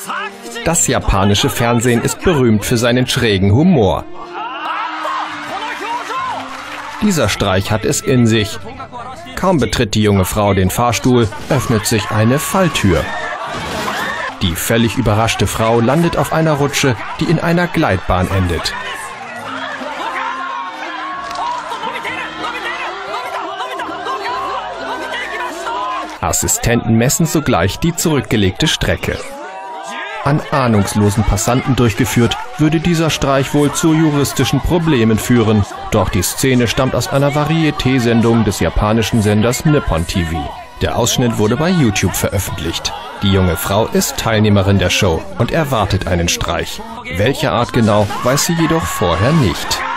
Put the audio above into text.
Das japanische Fernsehen ist berühmt für seinen schrägen Humor. Dieser Streich hat es in sich. Kaum betritt die junge Frau den Fahrstuhl, öffnet sich eine Falltür. Die völlig überraschte Frau landet auf einer Rutsche, die in einer Gleitbahn endet. Assistenten messen sogleich die zurückgelegte Strecke. An ahnungslosen Passanten durchgeführt, würde dieser Streich wohl zu juristischen Problemen führen. Doch die Szene stammt aus einer Varieté-Sendung des japanischen Senders Nippon TV. Der Ausschnitt wurde bei YouTube veröffentlicht. Die junge Frau ist Teilnehmerin der Show und erwartet einen Streich. Welche Art genau, weiß sie jedoch vorher nicht.